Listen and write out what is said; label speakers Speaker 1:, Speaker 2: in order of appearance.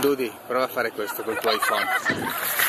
Speaker 1: Dudi, prova a fare questo col tuo iPhone.